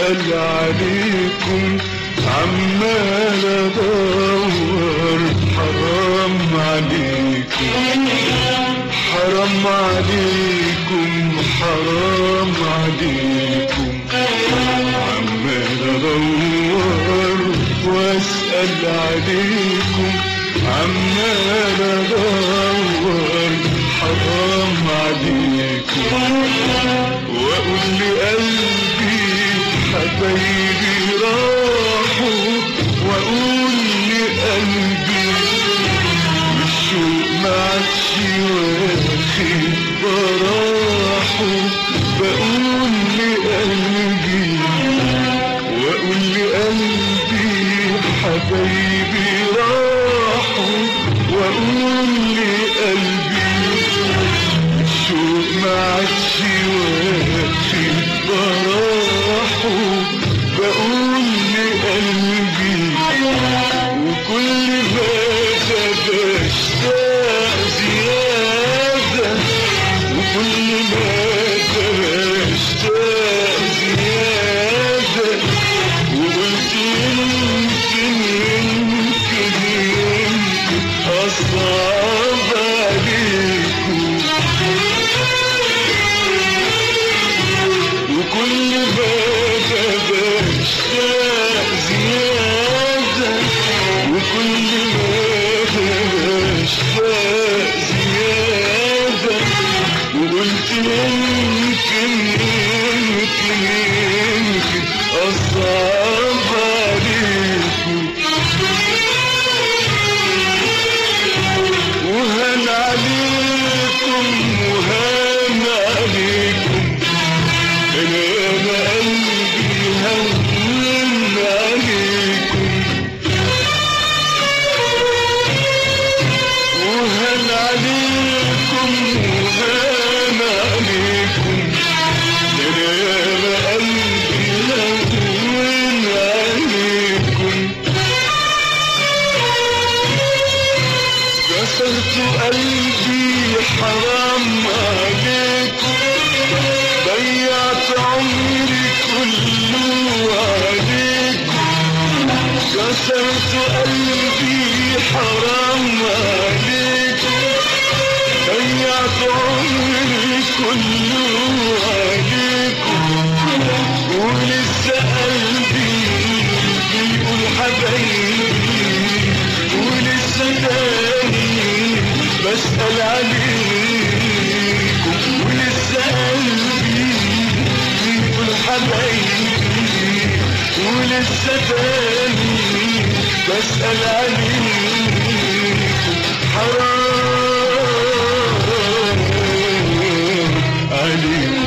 واسأل عليكم عمال ادور. حرام عليكم حرام عليكم حرام عليكم، عمال ادور واسأل عليكم عمال ادور. حرام عليكم واقول لقلبي حبايبي راحوا، واقول لقلبي الشوق معادش واخد براحه. بقول لقلبي واقول لقلبي حبايبي راحوا، واقول لقلبي الشوق معادش واخد براحه. بقول لقلبي وكل ما بشتاق زيادة، وكل ما بشتاق زيادة، وقلت يمكن أصعب عليكم. وكل ما بشتاق زيادة، وكل ما بشتاق زيادة، وقلت يمكن أصعب عليكم. وهان عليكم وهان عليكم، أنا قلبي هون عليكم. وهان عليكم وهان عليكم، أنا قلبي هون عليكم. كسرت قلبي حرام عليكم، ضيعت عمري كله عليكم. كسرت قلبي حرام عليكم، ضيعت عمري كله عليكم. ولسه قلبي بيقول حبايبي، ولسه تاني بسأل عليكم. ولسه قلبي بيقول حبايبي، ولسه تاني بسأل عليكم. حرام عليكم.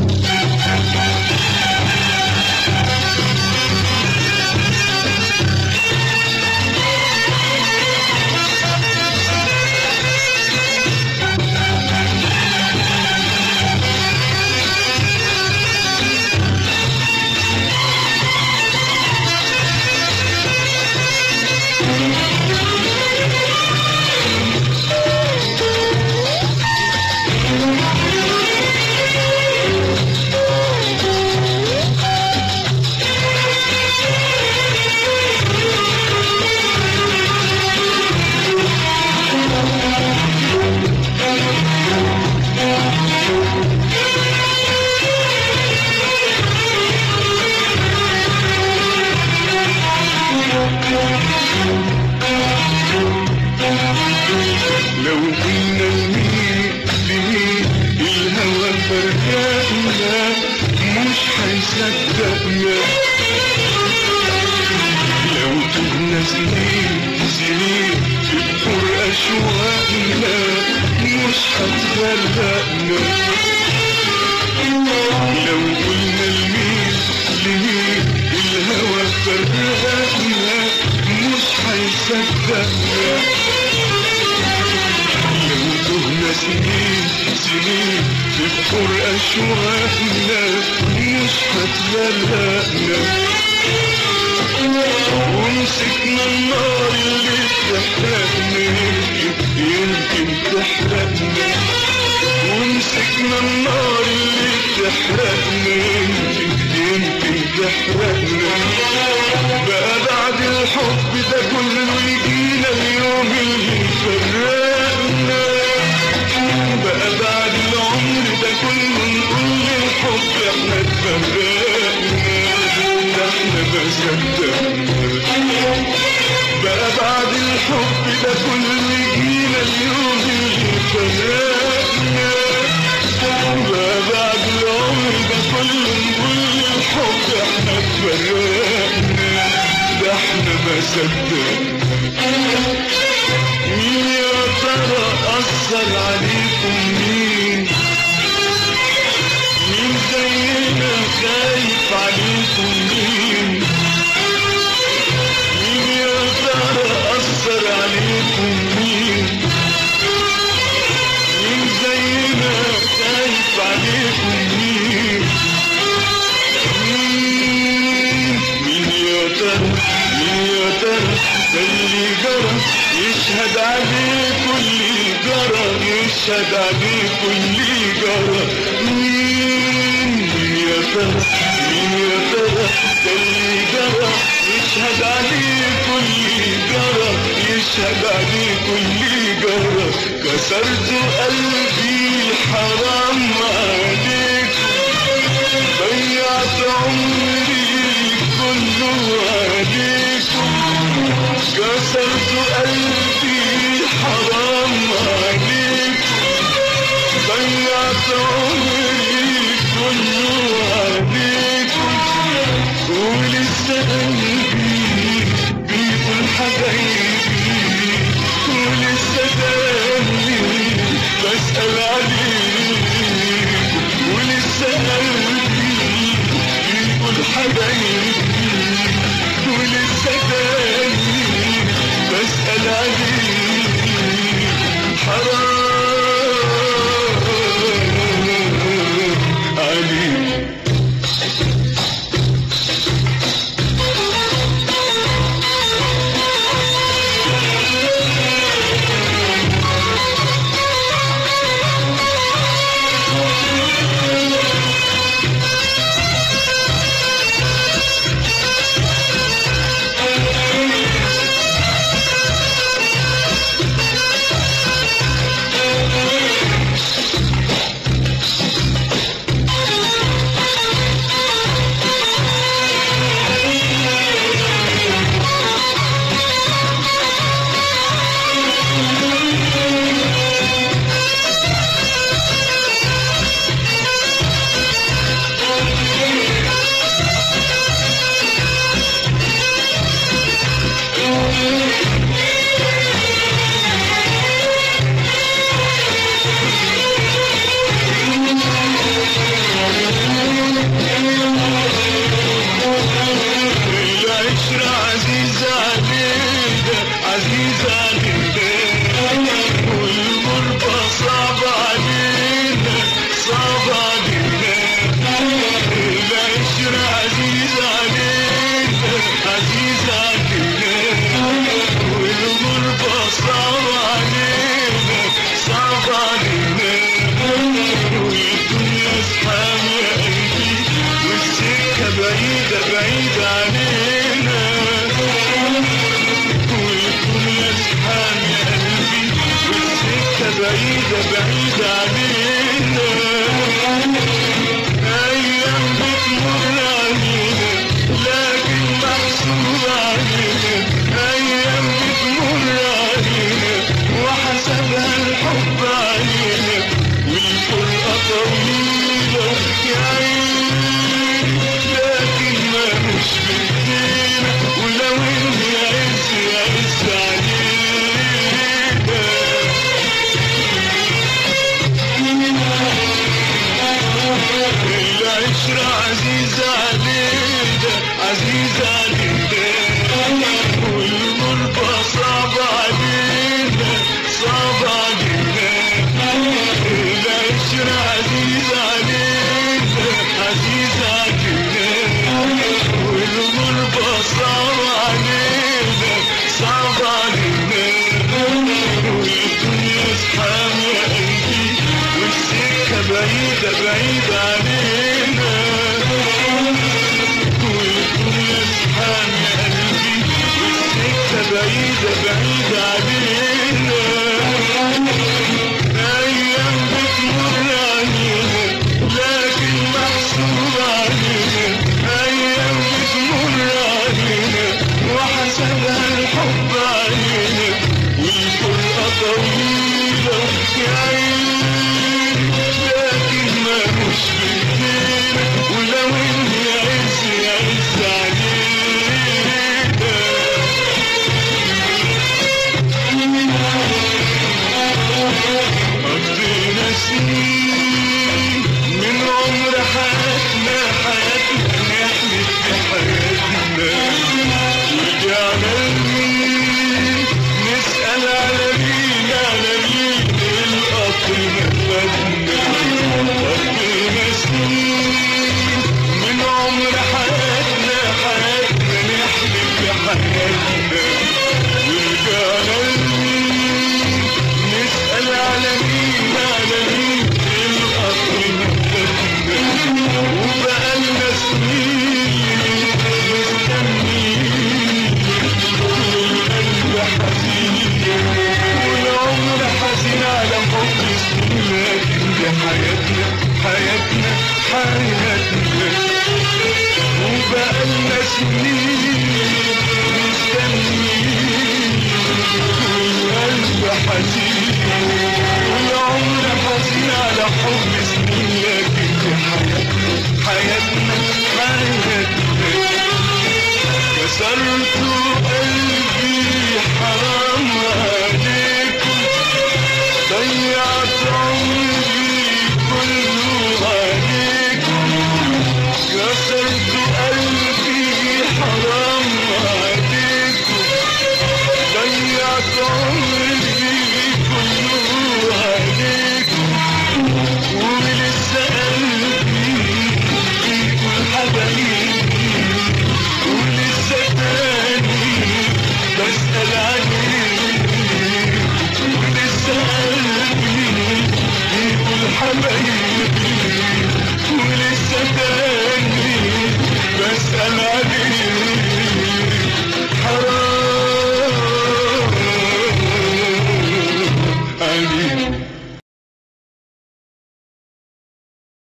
لو قلنا لمين الهوى فرقنا مش هيصدقنا. لو تهنا سنين في بحور أشواقنا مش هتغرقنا. لو قلنا لمين الهوى فرقنا مش هيصدقنا. لو تهنا سنين في بحور أشواقنا مش هتغرقنا. ومسكنا النار اللي بتحرقنا يمكن تحرقنا. ومسكنا النار اللي بتحرقنا يمكن تحرقنا. بقى بعد الحب ده كله يجينا اليوم اللي يفرقنا. بقى بعد العمر ده كله نقول للحب احنا اتفرقنا. ده احنا ما صدقنا. بقى بعد الحب ده كله يجينا اليوم اللي يفرقنا. بقى بعد العمر ده كله نقول للحب احنا اتفرقنا. ده احنا ما صدقنا. مين يا ترى أثر عليكم؟ مين زينا خايف عليكم؟ مين يا ترى أثر عليكم؟ مين زينا خايف عليكم؟ مين يا ترى ده اللي جرى يشهد عليه كل جرى، يشهد عليه كل جرى. مين يا ترى ده اللي جرى يشهد عليه كل جرى، يشهد عليه كل جرى. كسرت قلبي حرام عليك، ضيعت عمري كله عليكم. كسرت قلبي حرام عليكم، ضيعت عمري كله عليكم. ولسه قلبي بيقول حبايبي، ولسه قلبي بسأل عليكم. ولسه قلبي بيقول حبايبي، ولسه قلبي بسأل عليك. حرام عليك. بعيدة بعيدة علينا عليك